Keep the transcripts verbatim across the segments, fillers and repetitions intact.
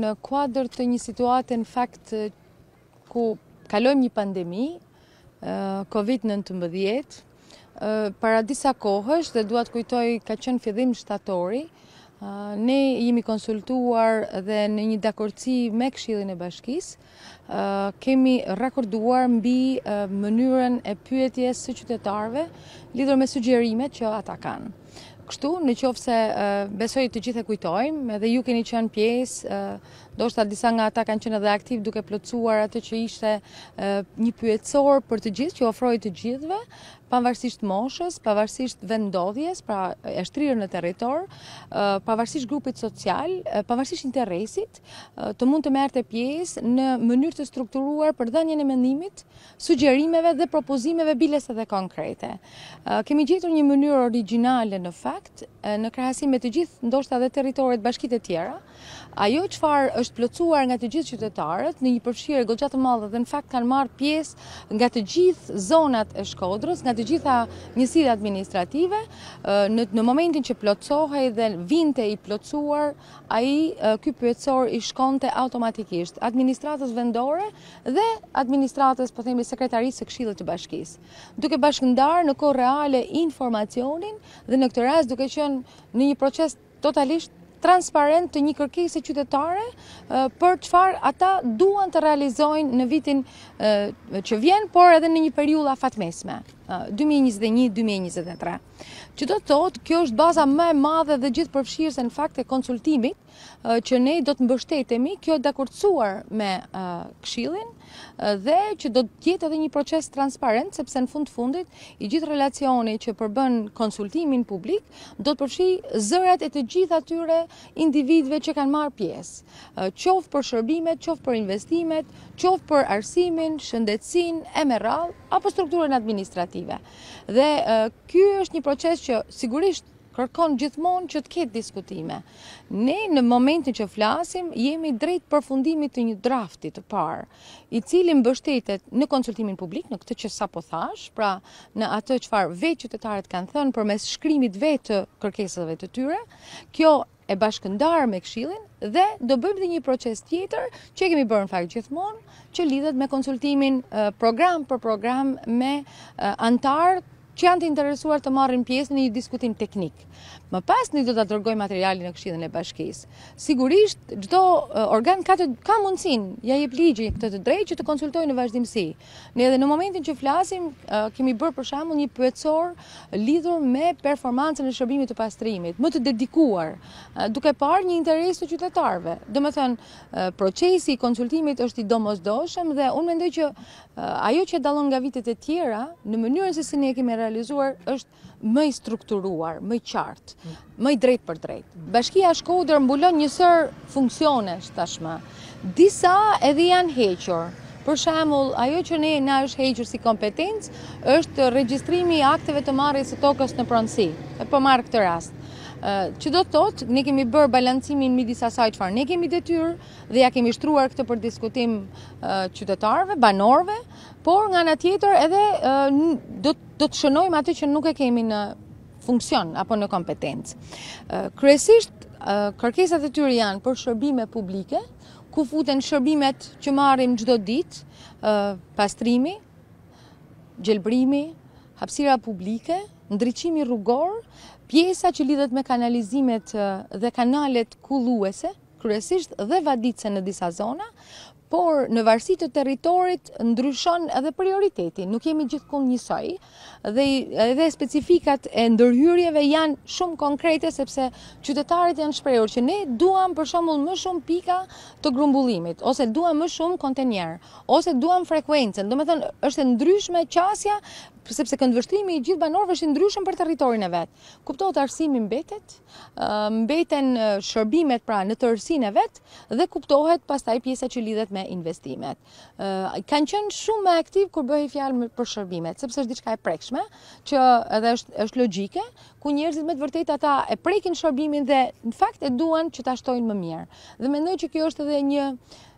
në kuadër të një situate në fakt ku kalojmë një pandemi, COVID nëntëmbëdhjetë, para disa kohësh dhe dua të kujtoj ka qenë fillim shtatori, ne jemi konsultuar dhe në një dakordsi me Këshillin e Bashkisë, kemi rakorduar mbi mënyrën e pyetjes së qytetarëve lidhur me sugjerimet që ata kanë. Kështu, në qoftë se besoj të gjithë e kujtojmë, edhe ju keni qenë pjesë, ndoshta disa nga ata kanë qenë edhe aktiv duke plotësuar atë që ishte një pyetësor për të gjithë, që ofroi të gjithëve, pavarësisht moshës, pavarësisht vendodhjes, pra e shtrirë në territor, pavarësisht grupit social, pavarësisht interesit, të mund të merrte pjesë në mënyrë të strukturuar për dhënien e mendimit, sugjerimeve dhe propozimeve bilese dhe konkrete. Kemi gjetur një mënyrë origjinale në fakt, në krahasim me të gjithë ndoshta edhe territoret bashkitë e tjera, ajo çfarë është plotësuar nga të gjithë qytetarët në një përfshirje goxha të madhe dhe në fakt kanë marrë pjesë nga të gjithë zonat e Shkodrës, nga të gjitha njësitë administrative, në, në momentin që plotësohej dhe vinte i plotësuar, ai ky pyetësor i shkonte automatikisht administratës vendore dhe administratës, po themi, sekretarisë së Këshillit të Bashkisë, duke bashkëndarë në kohë reale informacionin dhe në këtë rast duke qenë në një proces totalisht transparent të një kërkese qytetare për çfarë ata duan të realizojnë në vitin që vjen, por edhe në një periudhë afatmesme, dy mijë e njëzet e një dy mijë e njëzet e tre. Që do të thotë, kjo është baza më e madhe dhe gjithë përfshirëse në fakt e konsultimit që ne do të mbështetemi, kjo është dakordsuar me Këshillin dhe që do të jetë edhe një proces transparent, sepse në fund fundit i gjithë relacioni që përbën konsultimin publik do të përfshijë zërat e të gjithë atyre individëve që kanë marrë pjesë, qoftë për shërbimet, qoftë për investimet, qoftë për arsimin, shëndetësinë, e me radhë, apo strukturën administrative. Dhe ky është një proces që sigurisht kërkon gjithmonë që të ketë diskutime. Ne në momentin që flasim jemi drejt përfundimit të një drafti të parë, i cili mbështetet në konsultimin publik, në këtë që sapo thash, pra në atë çfarë vetë qytetarët kanë thënë përmes shkrimit vetë të kërkesave të tyre. Kjo e bashkëndarë me Këshillin dhe do bëjmë dhe një proces tjetër që kemi bërë në fakt gjithmonë, që lidhet me konsultimin program për program me antarë që janë të interesuar të marrin pjesë në një diskutim teknik. Më pas ne do ta dërgojmë materialin në Këshillin e Bashkisë. Sigurisht çdo organ ka të, ka mundësinë, ja jep ligji këtë të drejtë që të konsultojë në vazhdimsi. Ne edhe në momentin që flasim kemi bërë për shembull një pyetësor lidhur me performancën e shërbimit të pastrimit, më të dedikuar, duke parë një interes të qytetarëve. Domethënë procesi i konsultimit është i domosdoshëm dhe unë mendoj që ajo që dallon nga vitet e tjera në mënyrën se si ne kemi realizuar është më i strukturuar, më i qartë, më i drejt për drejt. Bashkia Shkodër mbulon një sër funksionesh tashmë. Disa edhe janë hequr. Për shembull, ajo që ne na është hequr si kompetencë është regjistrimi i akteve të marrjes së tokës në pronësi. E po marr këtë rast. Që do të thotë, ne kemi bërë balancimin midis asaj çfarë ne kemi detyrë dhe ja kemi shtruar këtë për diskutim qytetarëve, banorëve, por nga ana tjetër edhe do, do të shënojmë atë që nuk e kemi në funksion apo në kompetencë. Kryesisht kërkesat e tyre janë për shërbime publike, ku futen shërbimet që marrim çdo ditë, pastrimi, gjelbrimi, hapësira publike, ndriçimi rrugor, pjesa që lidhet me kanalizimet dhe kanalet kulluese, kryesisht dhe vaditse në disa zona, por në varësi të territorit ndryshon edhe prioriteti, nuk jemi gjithkund njësoj, dhe edhe specifikat e ndërhyrjeve janë shumë konkrete sepse qytetarët janë shprehur që ne duam për shembull më shumë pika të grumbullimit, ose duam më shumë kontenjer, ose duam frekuencën. Domethënë është e ndryshme qasja sepse këndvështrimi i gjithë banorëve është i ndryshëm për territorin e vet. Kuptohet arsimi mbetet, mbeten shërbimet pra në tërësinë e vet dhe kuptohet pastaj pjesa që lidhet me investimet. Kanë qenë shumë më aktiv kur bëhej fjalë për shërbimet, sepse është diçka e prekshme, që edhe është është logjike, ku njerëzit me të vërtetë ata e prekin shërbimin dhe në fakt e duan që ta shtojnë më mirë. Dhe mendoj që kjo është edhe një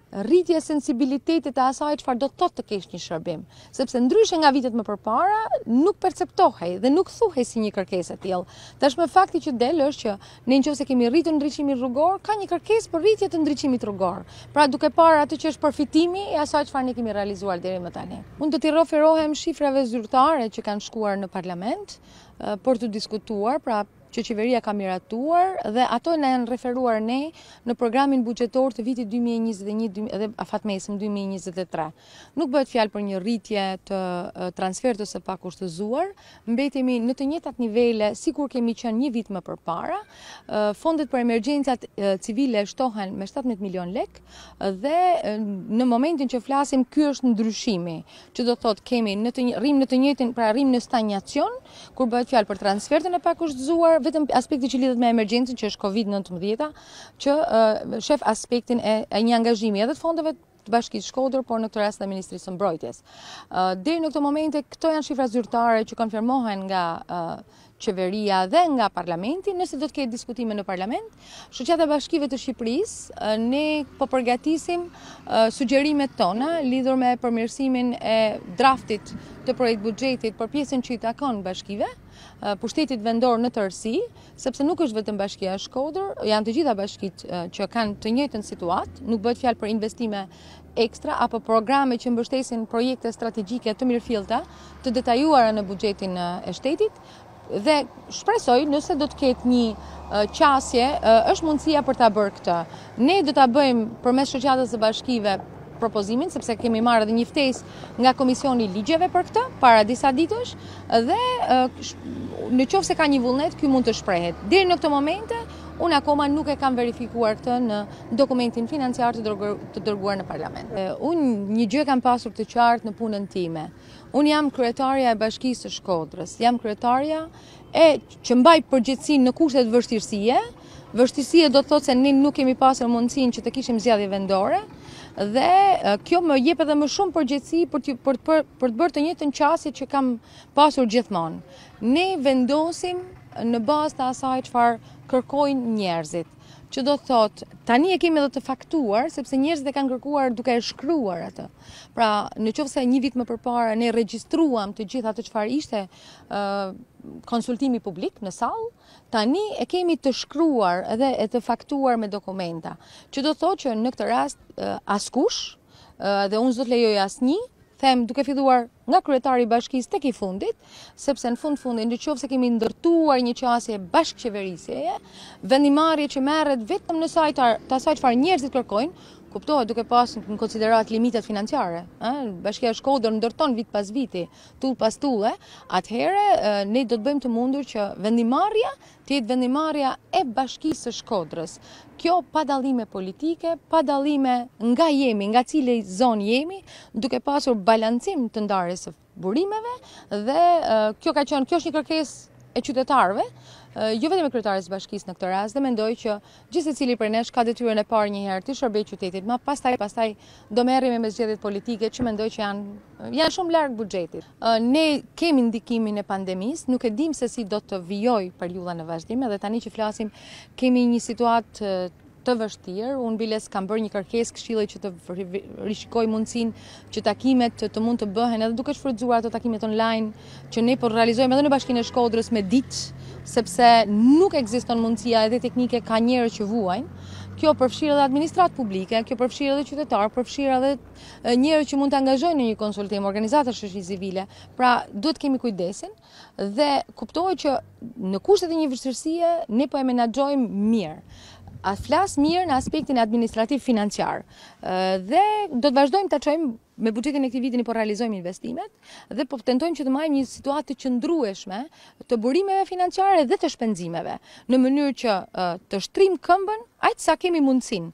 rritje sensibilitetit e asaj çfarë do të thotë të kesh një shërbim. Sepse ndryshe nga vitet më përpara, nuk perceptohej dhe nuk thuhej si një kërkesë e tillë. Tashmë fakti që del është që ne nëse kemi rritur ndriçimin rrugor, ka një kërkesë për rritje të ndriçimit rrugor. Pra duke parë atë që është përfitimi e asaj çfarë ne kemi realizuar deri më tani. Unë do t'i referohem shifrave zyrtare që kanë shkuar në parlament për të diskutuar, pra që qeveria ka miratuar dhe ato na janë referuar ne në programin buxhetor të vitit dy mijë e njëzet e një dhe afatmesëm dy mijë e njëzet e tre. Nuk bëhet fjalë për një rritje të transfertës së pakushtëzuar, mbetemi në të njëjtat nivele sikur kemi qenë një vit më përpara. Fondet për emergjencat civile shtohen me shtatëmbëdhjetë milion lek dhe në momentin që flasim ky është ndryshimi, që do thotë kemi në të rrim në të njëjtin, pra rrim në stagnacion kur bëhet fjalë për transfertën e pakushtëzuar, vetëm aspekti që lidhet me emergjencën, që është Covid nëntëmbëdhjetë, që uh, shef aspektin e, e një angazhimi edhe të fondeve të Bashkisë Shkodër, por në këtë rast dhe Ministrisë së Mbrojtjes. Uh, deri në këtë momente, këto janë shifra zyrtare që konfirmohen nga uh, qeveria dhe nga parlamenti. Nëse do të ketë diskutime në parlament, Shoqata e Bashkive të Shqipërisë, ne po përgatisim uh, sugjerimet tona lidhur me përmirësimin e draftit të projekt buxhetit për pjesën që i takon bashkive, pushtetit vendor në tërësi, sepse nuk është vetëm Bashkia e Shkodër, janë të gjitha bashkitë që kanë të njëjtën situatë, nuk bëhet fjalë për investime ekstra apo programe që mbështesin projekte strategjike të mirëfillta, të detajuara në buxhetin e shtetit, dhe shpresoj nëse do të ketë një qasje, është mundësia për ta bërë këtë. Ne do ta bëjmë përmes Shoqatës së Bashkive propozimin, sepse kemi marrë edhe një ftesë nga Komisioni i Ligjeve për këtë para disa ditësh dhe në qoftë se ka një vullnet, ky mund të shprehet. Deri në këtë momente, unë akoma nuk e kam verifikuar këtë në dokumentin financiar të dërguar në parlament. Unë një gjë kam pasur të qartë në punën time. Unë jam kryetarja e Bashkisë së Shkodrës, jam kryetarja e që mbaj përgjegjësinë në kushte të vështirësie. Vështirësia do të thotë se ne nuk kemi pasur mundësinë që të kishim zgjedhje vendore dhe kjo më jep edhe më shumë përgjegjësi për të për, për, për të bërë të njëjtën qasje që kam pasur gjithmonë. Ne vendosim në bazë të asaj çfarë kërkojnë njerëzit. Që do të thotë, tani e kemi edhe të faktuar, sepse njerëzit e kanë kërkuar duke e shkruar atë. Pra, në qoftë se një vit më përpara ne regjistruam të gjithë atë çfarë ishte uh, konsultimi publik në sallë, tani e kemi të shkruar edhe e të faktuar me dokumenta. Që do të thotë që në këtë rast uh, askush, uh, dhe unë s'do të lejoj asnjë, them duke filluar nga kryetari i bashkisë tek i fundit, sepse në fund fundit, nëse kemi ndërtuar një qasje bashkëqeverisjeje, vendimarrje që merret vetëm në sajt të asaj çfarë njerëzit kërkojnë, kuptohet duke pasur në konsiderat limitet financiare. Eh? Bashkia e Shkodër ndërton vit pas viti, tull pas tulle, atëherë ne do të bëjmë të mundur që vendimarrja të jetë vendimarrja e Bashkisë së Shkodrës. Kjo pa dallime politike, pa dallime nga jemi, nga cili zonë jemi, duke pasur balancim të ndarjes së burimeve dhe uh, kjo ka qenë, kjo është një kërkesë e qytetarëve, uh, jo vetëm e kryetares së bashkisë në këtë rast, dhe mendoj që gjithë secili prej nesh ka detyrën e parë një herë të shërbejë qytetit, ma pastaj pastaj do merremi me zgjedhjet politike që mendoj që janë janë shumë larg buxhetit. Uh, ne kemi ndikimin e pandemisë, nuk e dim se si do të vijoj periudha në vazhdim, edhe tani që flasim kemi një situatë uh, të vështirë. Unë biles kam bërë një kërkesë këshillit që të rishikoj mundësinë që takimet të, të mund të bëhen edhe duke shfrytzuar ato takimet online që ne po realizojmë edhe në Bashkinë e Shkodrës me ditë, sepse nuk ekziston mundësia edhe teknike, ka njerëz që vuajnë. Kjo përfshirë edhe administratë publike, kjo përfshirë edhe qytetarë, përfshirë edhe njerëz që mund të angazhojnë në një konsultim, organizata shoqërisë civile. Pra, duhet kemi kujdesin dhe kuptohet që në kushtet e një vështirësie ne po e menaxhojmë mirë. A flas mirë në aspektin administrativ financiar. Dhe do të vazhdojmë ta çojmë me buxhetin e këtij viti, po realizojmë investimet dhe po tentojmë që të marrim një situatë të qëndrueshme të burimeve financiare dhe të shpenzimeve, në mënyrë që të shtrim këmbën aq sa kemi mundësinë,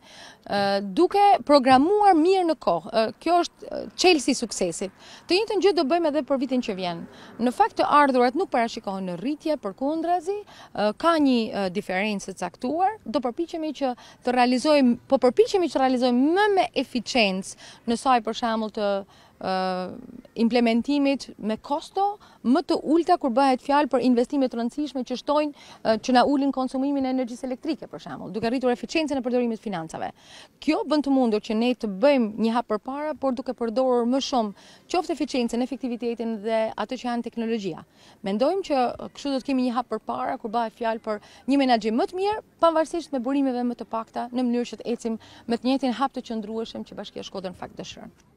duke programuar mirë në kohë. Kjo është çelësi i suksesit. Të njëjtën gjë do bëjmë edhe për vitin që vjen. Në fakt të ardhurat nuk parashikohen në rritje, përkundrazi, ka një diferencë të caktuar. Do përpiqemi që të realizojmë, po përpiqemi që të realizojmë më me eficiencë në saj për shembull të uh, implementimit me kosto më të ulta kur bëhet fjalë për investime të rëndësishme që shtojnë uh, që na ulin konsumimin e energjisë elektrike për shembull, duke rritur eficiencën e përdorimit të financave. Kjo bën të mundur që ne të bëjmë një hap përpara, por duke përdorur më shumë qoftë eficiencën, efektivitetin dhe atë që janë teknologjia. Mendojmë që kështu do të kemi një hap përpara kur bëhet fjalë për një menaxhim më të mirë, pavarësisht me burimeve më të pakta, në mënyrë që të ecim me të njëjtin hap të qëndrueshëm që Bashkia e Shkodër në fakt dëshiron.